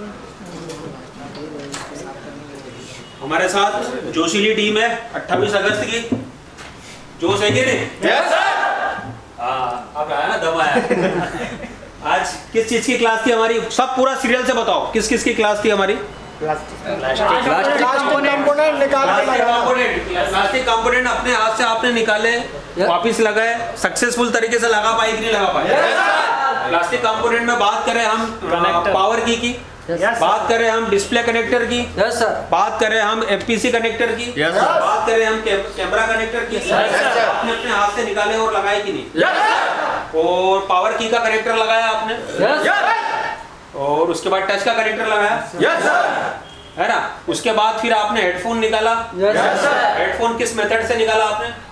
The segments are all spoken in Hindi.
हमारे साथ जोशीली टीम है 28 अगस्त की। जोश है कि नहीं? Yes sir. अब आया ना, दम आया। आज किस चीज की क्लास थी हमारी? सब पूरा सीरियल से बताओ, किस किस की क्लास थी हमारी? प्लास्टिक कंपोनेंट अपने हाथ से आपने निकाले, वापिस लगाए, सक्सेसफुल तरीके से लगा पाए कि नहीं लगा पाए? प्लास्टिक कंपोनेंट में बात करें हम पावर की बात करें हम डिस्प्ले कनेक्टर की, बात करें हम एफपीसी कनेक्टर की, बात करें हम कैमरा कनेक्टर की, आपने अपने हाथ से निकाले और लगाए कि नहीं? और पावर की का कनेक्टर लगाया आपने, और उसके बाद टच का कनेक्टर लगाया, है ना? उसके बाद फिर आपने हेडफोन निकाला। हेडफोन किस मेथड से निकाला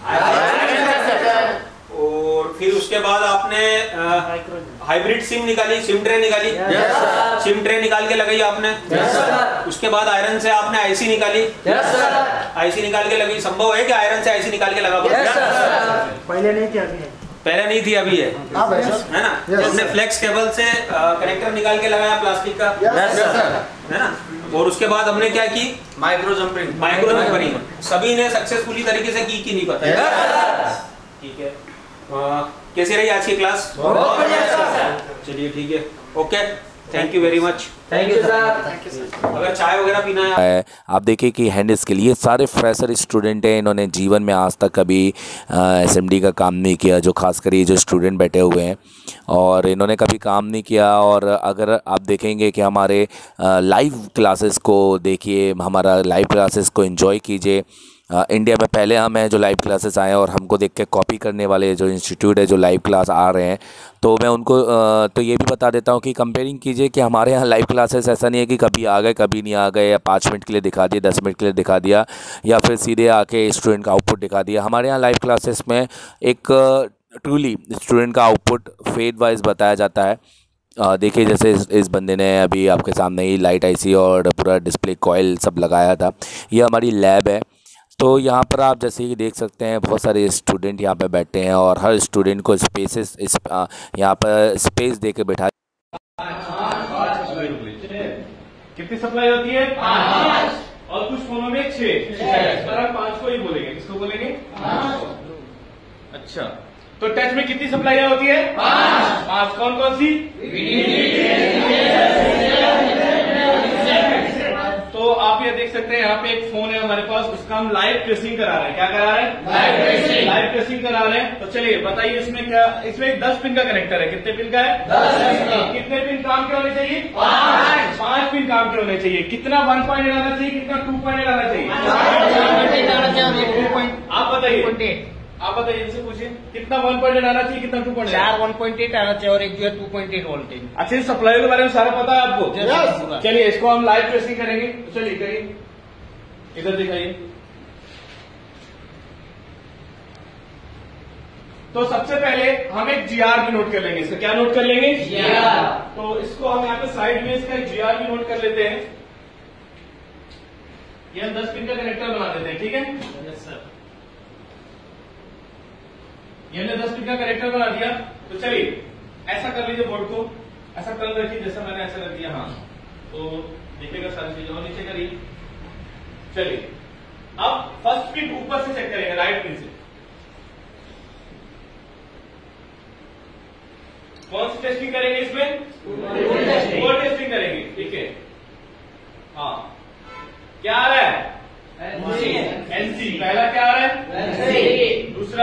आपने? और फिर उसके बाद आपने हाइब्रिड सिम निकाली, सिम ट्रे निकाली, सिम ट्रे निकाल के लगाई आपने। उसके बाद आयरन से आपने आईसी निकाली, आईसी निकाल के लगी। संभव है कि आयरन से आईसी निकाल के लगा? पहले नहीं थी, अभी है, है ना? हमने फ्लेक्स केबल से कनेक्टर निकाल के लगाया प्लास्टिक का, है ना? और उसके बाद हमने क्या की? माइक्रो जंपरिंग सभी ने सक्सेसफुली तरीके से की नहीं पता? ठीक है। कैसी रही आज की क्लास? चलिए ठीक है, okay, thank you very much. Thank you sir. अगर चाय वगैरह पीना है, आप देखिए कि हैंड स्किल, ये सारे फ्रेशर स्टूडेंट हैं, इन्होंने जीवन में आज तक कभी एसएमडी का काम नहीं किया, जो खासकर ये जो स्टूडेंट बैठे हुए हैं, और इन्होंने कभी काम नहीं किया। और अगर आप देखेंगे कि हमारे लाइव क्लासेस को देखिए, हमारा लाइव क्लासेस को एंजॉय कीजिए। इंडिया में पहले हम हैं जो लाइव क्लासेस आए हैं, और हमको देख के कॉपी करने वाले जो इंस्टीट्यूट है जो लाइव क्लास आ रहे हैं, तो मैं उनको तो ये भी बता देता हूँ कि कंपेयरिंग कीजिए कि हमारे यहाँ लाइव क्लासेस ऐसा नहीं है कि कभी आ गए कभी नहीं आ गए, या 5 मिनट के लिए दिखा दिया, 10 मिनट के लिए दिखा दिया, या फिर सीधे आके स्टूडेंट का आउटपुट दिखा दिया। हमारे यहाँ लाइव क्लासेस में एक ट्रूली स्टूडेंट का आउटपुट फेड वाइज बताया जाता है। देखिए जैसे इस बंदे ने अभी आपके सामने ही लाइट आईसी और पूरा डिस्प्ले कॉइल सब लगाया था। ये हमारी लैब है, तो यहाँ पर आप जैसे कि देख सकते हैं बहुत सारे स्टूडेंट यहाँ पे बैठे हैं, और हर स्टूडेंट को स्पेसेस यहाँ पर स्पेस दे के बैठा। कितनी सप्लाई होती है? 5। और कुछ फोनों में 6। 5 को ही बोलेंगे, किसको बोलेंगे? अच्छा, तो टच में कितनी सप्लाई होती है? 5। कौन कौन सी? तो आप ये देख सकते हैं यहाँ पे एक फोन है हमारे पास, उसका हम लाइव ट्रेसिंग करा रहे हैं। क्या करा रहे हैं? लाइव ट्रेसिंग करा रहे हैं। तो चलिए बताइए इसमें क्या, इसमें 10 पिन का कनेक्टर है। कितने पिन का है? 10। कितने पिन काम के होने चाहिए? 5 पिन काम के होने चाहिए। कितना 1 पॉइंट आना चाहिए, कितना 2 पॉइंट आना चाहिए? आप बताइए, आप बताइए, इनसे पूछिए कितना 1 पॉइंट आना चाहिए, कितना 2 पॉइंट? 4 1.8 आना चाहिए और एक जो है 2.8 वोल्टेज। अच्छा, सप्लाई के बारे में सारा पता है आपको? चलिए इसको हम लाइव ट्रेसिंग करेंगे। तो चलिए करिए, इधर दिखाइए। तो सबसे पहले हम एक जीआर भी नोट कर लेंगे। इसका क्या नोट कर लेंगे? जीआर। तो इसको हम यहाँ पे साइड में इसका जीआर भी नोट कर लेते हैं। ये हम 10 पिन का कनेक्टर बना देते हैं, ठीक है? Yes sir. ये हमने 10 पिन का कनेक्टर बना दिया। तो चलिए ऐसा कर लीजिए, बोर्ड को ऐसा कर रखिए जैसा मैंने ऐसा रख दिया। हाँ, तो देखिएगा सारी चीजें, और नीचे करिए। चलिए अब फर्स्ट पिन ऊपर से चेक करेंगे, राइट पिन से। कौन सी टेस्टिंग करेंगे इसमें? वो टेस्टिंग करेंगे, ठीक है? हाँ, क्या आ रहा है? एनसी। पहला क्या आ रहा है? दूसरा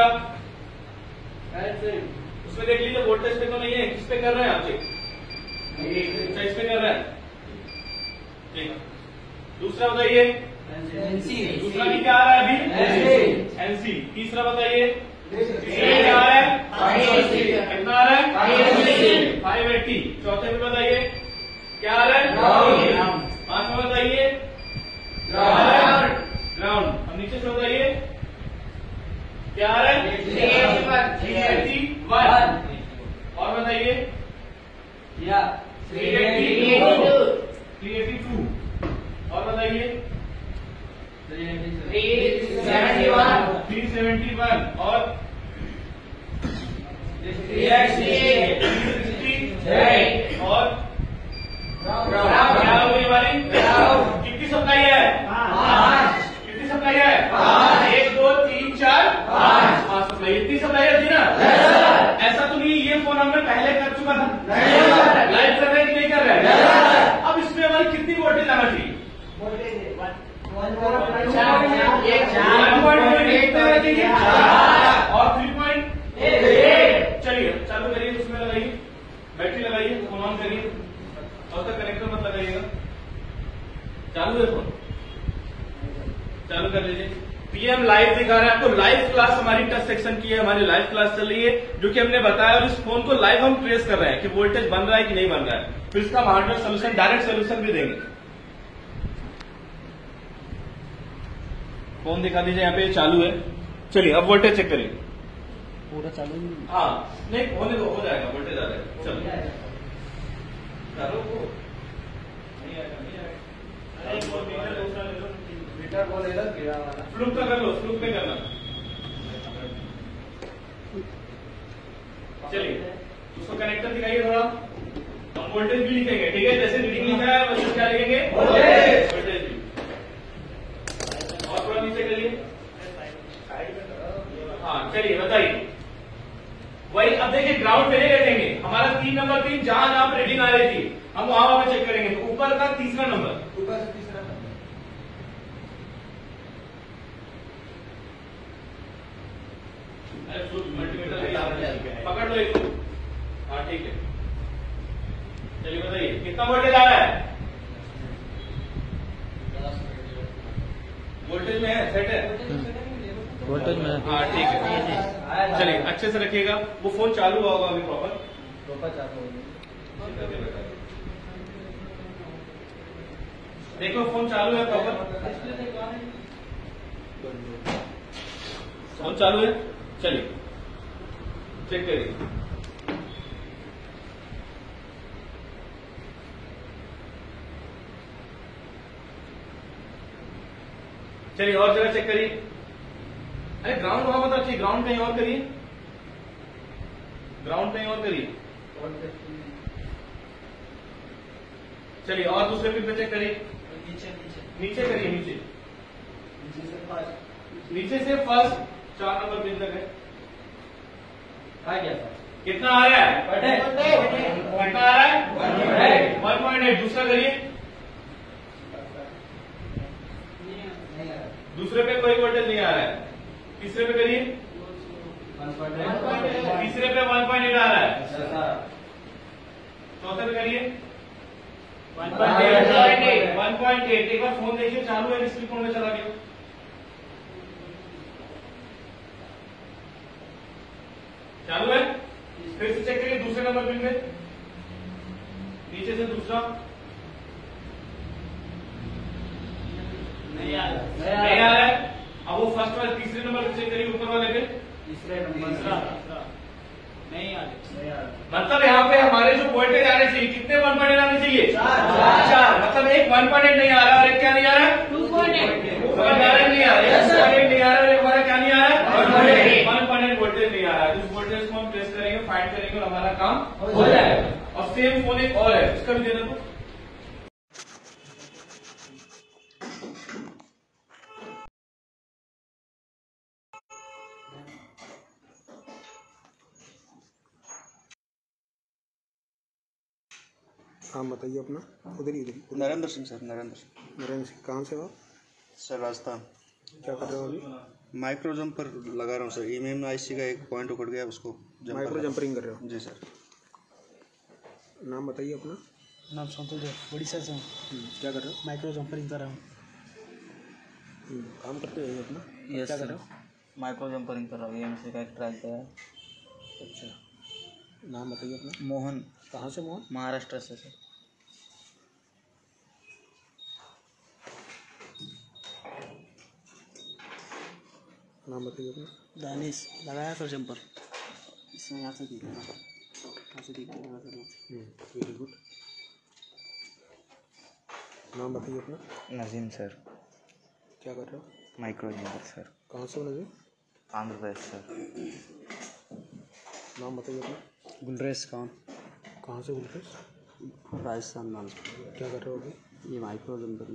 उसमें देख लीजिए वोल्टेज पे तो नहीं है, किस पे कर रहे हैं आप? इस पे कर रहे हैं, ठीक। दूसरा बताइए, दूसरा भी क्या आ रहा है अभी? एनसी। तीसरा बताइए, तीसरा क्या आ रहा है? कितना आ रहा है? 580। चौथे में बताइए क्या आ रहा है? 5 में बताइए ग्राउंड। अब नीचे से बताइए क्या आ रहा है? 381। और बताइए 382। और बताइए 371। और 360। और सप्लाई कितनी सप्लाई है? 5। कितनी सप्लाई है? 1 2 3 4 5 सप्लाई। इतनी सप्लाई है ना? ऐसा तो नहीं ये फोन हमने पहले कर चुका था, लाइव कर रहे हैं कि नहीं कर रहे हैं? अब इसमें हमारी कितनी वोल्टेज आना चाहिए? 1.8 और 3.8। चलिए चालू करिए, उसमें लगाइए, बैटरी लगाइए, फोन ऑन करिए, और तक कनेक्टर मत लगाइएगा। चालू है फोन, चालू कर लीजिए। पीएम लाइव दिखा रहा है आपको। लाइव क्लास हमारी टच सेक्शन की है, हमारी लाइव क्लास चल रही है जो कि हमने बताया, और इस फोन को लाइव हम ट्रेस कर रहे हैं कि वोल्टेज बन रहा है कि नहीं बन रहा है। फिर इसका हार्डवेयर सोल्यूशन, डायरेक्ट सोल्यूशन भी देंगे। फोन दिखा दीजिए, यहाँ पे चालू है। चलिए अब वोल्टेज चेक करिए। पूरा चालू? हाँ नहीं होने दो, हो जाएगा, वोल्टेज आ जाएगा। चलो फ्लूक का कर लो, फ्लूक पे करना। चलिए उसको कनेक्टर दिखाइए थोड़ा, हम वोल्टेज भी लिखेंगे, ठीक है? जैसे रीडिंग लिखा है वैसे क्या लिखेंगे? वोल्टेज भी। और थोड़ा नीचे करिए। हाँ चलिए बताइए। वही अब देखिए ग्राउंड पे नहीं रखेंगे, हमारा 3 नंबर 3 जहां जहां पर रीडिंग आ रही थी हम वहां पे चेक करेंगे। तो ऊपर का तीसरा नंबर, ऊपर से तीसरा नंबर मल्टीमीटर पकड़ लो एक। हाँ ठीक है, चलिए बताइए कितना वोल्टेज आ रहा है? वोल्टेज में है, सेट है वोल्टेज में। हाँ ठीक है, चलिए अच्छे से रखिएगा। वो फोन चालू हुआ होगा अभी प्रॉपर। देखो फोन चालू है प्रॉपर, फोन चालू है। चलिए चेक करिए। चलिए और जगह चेक करिए। अरे ग्राउंड वहां मत रखिए, ग्राउंड कहीं और करिए, ग्राउंड कहीं और करिए। चलिए और दूसरे पिन पे चेक करिए। नीचे करिए, नीचे से फर्स्ट 4 नंबर पिन तक है। कितना आ रहा है? कितना आ रहा है? 1.8। दूसरा करिए, दूसरे पे कोई वोल्टेज नहीं आ रहा है। तीसरे पे करिए, तीसरे पे 1.8 आ रहा है। चौथे पे करिए 1.8। एक बार फोन देखिए चालू है, डिस्प्ले फोन में चला गया। चालू है, फिर से चेक करिए दूसरे नंबर पिन पे, नीचे से दूसरा नहीं आ रहा है। अब वो फर्स्ट वाले तीसरे नंबर पे चेक करिए, ऊपर वाले पे तीसरे नंबर नहीं आ रहा। मतलब यहाँ पे हमारे जो वोल्टेज आने चाहिए कितने 1.8 आने चाहिए? 4। मतलब एक 1.8 नहीं आ रहा और एक क्या नहीं आ रहा है? 2.8 नहीं आ रहा है, 2.8 नहीं आ रहा है, हमारा क्या नहीं आ रहा है? 1.8 वोल्टेज नहीं आ रहा है। इस वोल्टेज को हम ट्रेस करेंगे, फाइंड करेंगे और हमारा काम हो जाएगा। और सेम फोन एक और है, उसका भी दे दो। हाँ बताइए अपना। उधर ही उधर। नरेंद्र सिंह सर, नरेंद्र सिंह। कहाँ से हो आप? सर राजस्थान। क्या कर रहे हो अभी? माइक्रो जंपर लगा रहा हूँ सर। ईएमआई में आईसी का एक पॉइंट उखड़ गया, उसको माइक्रो जंपरिंग कर रहे हो? जी सर। नाम बताइए अपना। नाम संतोष देव, उड़ीसा से हूँ। क्या कर रहे हो? माइक्रो जंपरिंग कर रहा हूँ। काम करते हो अपना? यस क्या कर सर, रहे हो? माइक्रो जंपरिंग कर रहा हूँ। ईएमआई का एक ट्रैक गया है। अच्छा, नाम बताइए अपना। मोहन। कहाँ से मोहन? महाराष्ट्र से सर। नाम बताइए अपना। दानिश, लगाया सर जंपर। इसमें यहाँ से दिखेगा, यहाँ से दिखेगा सर। Very good. नाम बताइए अपना। नजीम सर। क्या कर रहे हो? Micro jumper sir. कहाँ से हो नजीम? आंध्र प्रदेश सर। नाम बताइए अपना। गुलरेज खान। कहाँ से गुलरेज? राजस्थान माल। क्या कर रहे हो अभी? ये माइक्रो जंपर।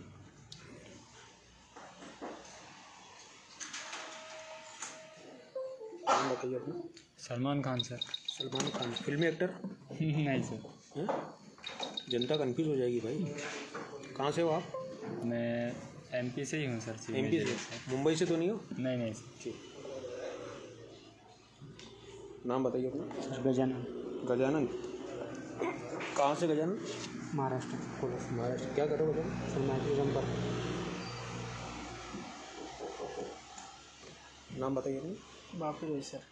नाम बताइए अपना। सलमान खान सर। सलमान खान फिल्मी एक्टर? नहीं सर। हैं? जनता कंफ्यूज हो जाएगी भाई। कहाँ से हो आप? मैं एमपी से ही हूँ सर। एमपी से? मुंबई से तो नहीं हो? नहीं नहीं सर। ठीक। नाम बताइए अपना। गजानन। गजानन कहाँ से? गजानन महाराष्ट्र। महाराष्ट्र। क्या करो गजानन? Sir micro jumper. नाम बताइए अपना। बापू भाई सर।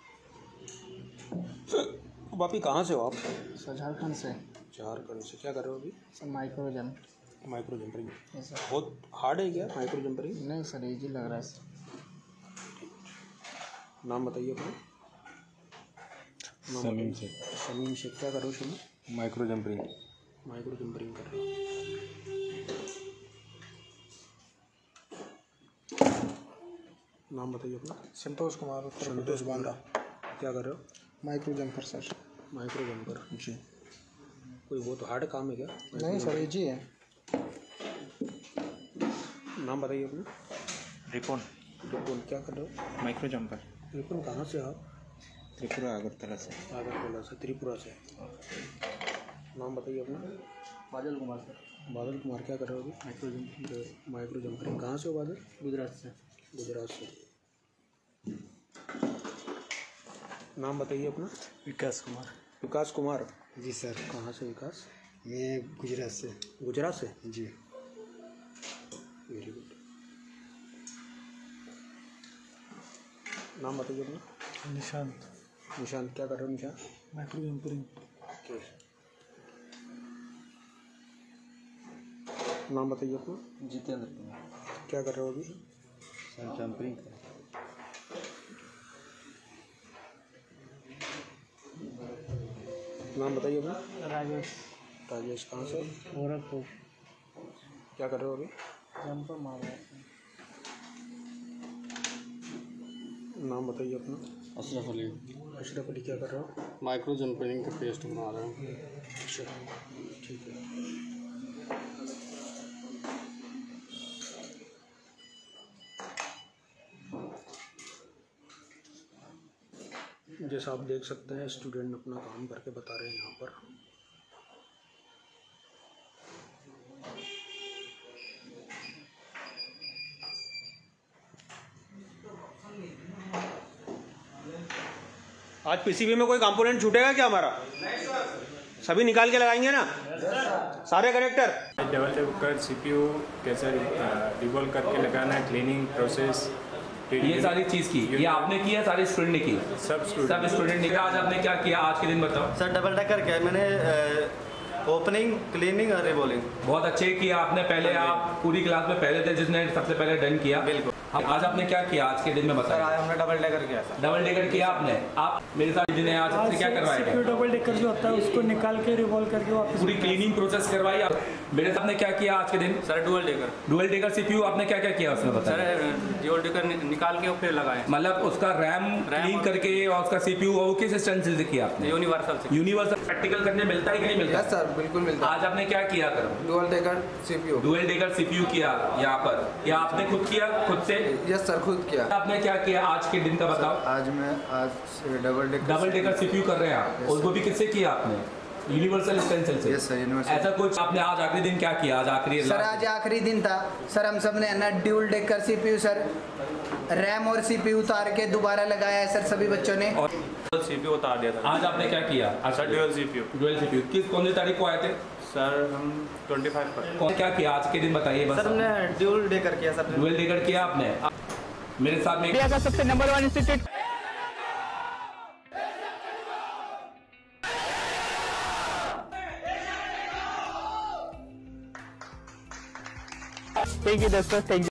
बापी कहाँ से हो आप? सर झारखंड से। झारखंड से। क्या कर रहे हो अभी? Sir micro jump. Micro jumpering. Yes sir. बहुत हार्ड है क्या माइक्रो जंपरिंग? नहीं सर, इजी लग रहा है सर। नाम बताइए अपना। समीम से। शमीम शेख। क्या कर रहे हो Shamim? Micro jumpering. Micro jumpering कर रहे हो। नाम बताइए अपना। संतोष कुमार। संतोष बांदा। क्या कर रहे हो? Micro jumper sir. Micro jumper. जी। कोई बहुत हार्ड काम है क्या? नहीं सर, इजी है। नाम बताइए अपना। रिपोन। रिपुन। क्या कर रहे हो? Micro jumper. रिपुन कहाँ से आप? त्रिपुरा अगरतला से। आगरतला से। त्रिपुरा से। नाम बताइए अपना। बादल कुमार सर। बादल कुमार। क्या कर रहे हो अभी? Micro jumper. Micro jumpering. कहाँ से हो बादल? गुजरात से। गुजरात से। नाम बताइए अपना। विकास कुमार। विकास कुमार। जी सर। कहाँ से विकास? मैं गुजरात से। गुजरात से। जी। Very good. नाम बताइए अपना। निशांत। निशांत। क्या कर रहे हो निशांत? Micro jumpering. नाम बताइए अपना। जितेंद्र कुमार। क्या कर रहे हो अभी? Sir jumpering. नाम बताइए अपना। राजेश। राजेश। कहाँ से? गोरखपुर। क्या कर रहे हो अभी? जंपर मार रहा है। नाम बताइए अपना। अशरफ अली। अशरफ अली। क्या कर रहे हो? माइक्रो जंपरिंग का पेस्ट बना रहा हूँ। अच्छा, ठीक है। जैसा आप देख सकते हैं स्टूडेंट अपना काम करके बता रहे हैं यहाँ पर। आज पीसीबी में कोई कंपोनेंट छूटेगा क्या हमारा? सभी निकाल के लगाएंगे ना? सारे कनेक्टर। डबल डेकर सीपीयू कैसे डिबॉल्व करके लगाना है, क्लीनिंग प्रोसेस, ये सारी चीज़ की ये आपने किया, सारे स्टूडेंट ने की? सब स्टूडेंट ने किया। आज आपने क्या किया आज के दिन बताओ? सर डबल डेकर क्या मैंने ओपनिंग, क्लीनिंग और रिबॉलिंग। बहुत अच्छे किया आपने। पहले आप पूरी क्लास में पहले थे जिसने सबसे पहले डन किया। बिल्कुल। आज आपने क्या किया आज के दिन में बताया? आज हमने डबल डेकर किया सर। डबल डेकर किया आपने। आप मेरे साथ जिन्हें आज आपसे क्या करवाया? डबल डेकर जो होता है उसको निकाल के रिवॉल्व करके वापस पूरी क्लीनिंग प्रोसेस करवाई आप। मेरे साथ ने क्या किया आज के दिन? Sir dual decker. Dual decker CPU आपने क्या क्या किया उसमें बताया? सर डुअल डेकर निकाल के फिर लगाए। मतलब उसका रैम क्लीन करके और उसका सीपीयू वो किस स्टैंड से किया आपने? यूनिवर्सल से। यूनिवर्सल प्रैक्टिकल करने मिलता है कि नहीं मिलता? सर बिल्कुल मिलता है। आज आपने क्या किया? Dual decker CPU. Dual decker CPU किया यहाँ पर, या आपने खुद किया खुद से? यस सर खुद किया। आपने क्या किया आज के दिन का बताओ? आज डबल डेकर सीपीयू कर रहे हैं आप, और वो भी किससे किया आपने? यूनिवर्सल स्टेंसिल से। Yes sir universal. ऐसा कुछ आपने आज आखिरी दिन क्या किया? आज आखिरी सर आज आखिरी दिन था सर, हम सब ने ना dual decker CPU sir RAM और सीपीयू उतार के दोबारा लगाया है सर सभी बच्चों ने। और सीपीयू उतार दिया था। आज आपने क्या किया? अच्छा ड्यूल सीपीयू। ड्यूल सीपीयू किस कौन सी तारीख को आए थे? सर हम 25 पर। क्या किया आज के दिन बताइए बस। सर हमने ड्यूल डेकर किया सर। ड्यूल डेकर किया आपने। मेरे साथ में इंडिया का सबसे नंबर 1 इंस्टीट्यूट थैंक यू दोस्तों, थैंक यू।